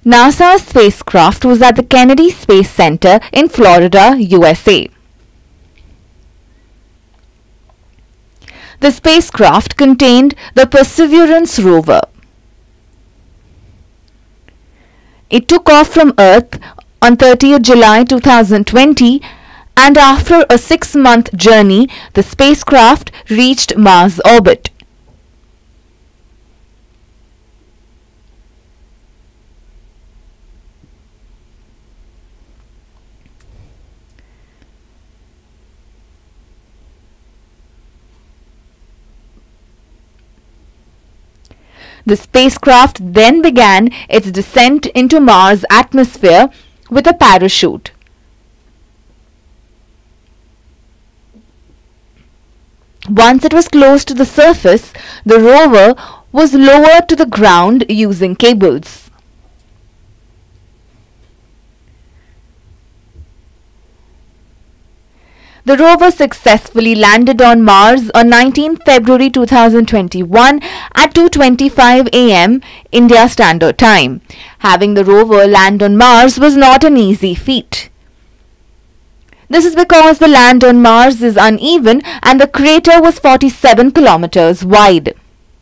NASA's spacecraft was at the Kennedy Space Center in Florida, USA. The spacecraft contained the Perseverance rover. It took off from Earth on 30th July 2020, and after a 6-month journey, the spacecraft reached Mars orbit. The spacecraft then began its descent into Mars' atmosphere with a parachute. Once it was close to the surface, the rover was lowered to the ground using cables. The rover successfully landed on Mars on 19 February 2021 at 2:25 am India Standard Time. Having the rover land on Mars was not an easy feat. This is because the land on Mars is uneven and the crater was 47 kilometers wide.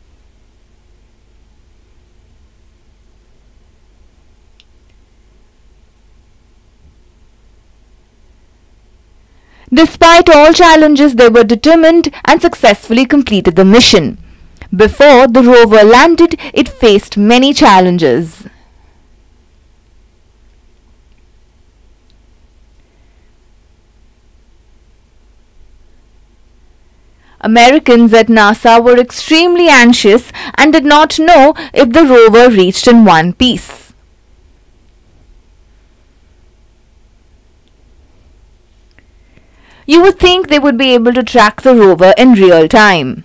Despite all challenges, they were determined and successfully completed the mission. Before the rover landed, it faced many challenges. Americans at NASA were extremely anxious and did not know if the rover reached in one piece. You would think they would be able to track the rover in real time.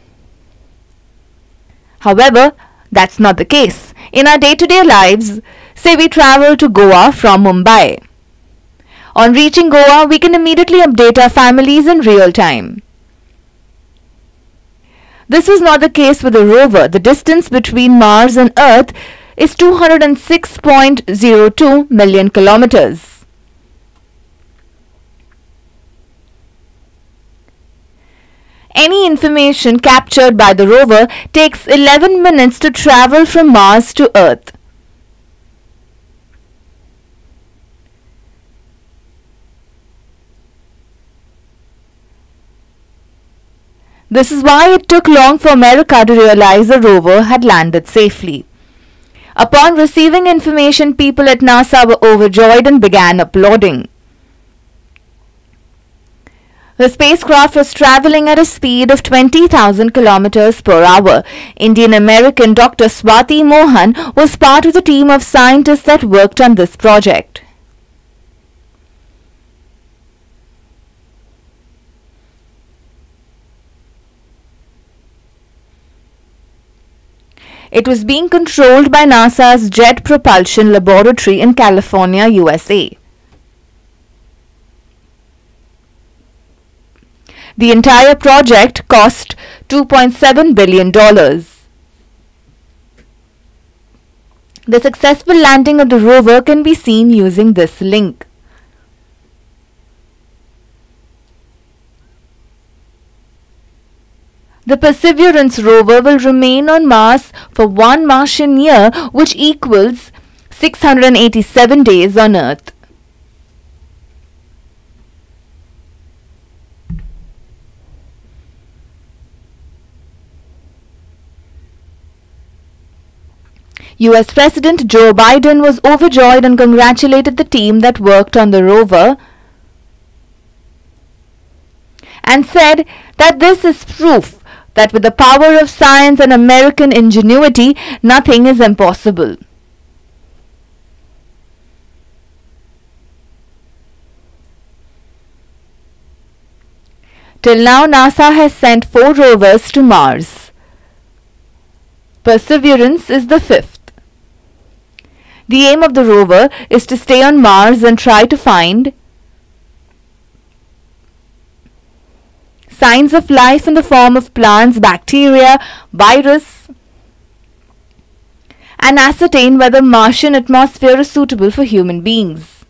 However, that's not the case. In our day-to-day lives, say we travel to Goa from Mumbai. On reaching Goa, we can immediately update our families in real time. This is not the case with the rover. The distance between Mars and Earth is 206.02 million kilometers. Any information captured by the rover takes 11 minutes to travel from Mars to Earth. This is why it took long for America to realize the rover had landed safely. Upon receiving information, people at NASA were overjoyed and began applauding. The spacecraft was traveling at a speed of 20,000 kilometers per hour. Indian-American Dr. Swati Mohan was part of the team of scientists that worked on this project. It was being controlled by NASA's Jet Propulsion Laboratory in California, USA. The entire project cost $2.7 billion. The successful landing of the rover can be seen using this link. The Perseverance rover will remain on Mars for 1 Martian year, which equals 687 days on Earth. US President Joe Biden was overjoyed and congratulated the team that worked on the rover and said that this is proof that with the power of science and American ingenuity, nothing is impossible. Till now, NASA has sent 4 rovers to Mars. Perseverance is the 5th. The aim of the rover is to stay on Mars and try to find signs of life in the form of plants, bacteria, virus, and ascertain whether Martian atmosphere is suitable for human beings.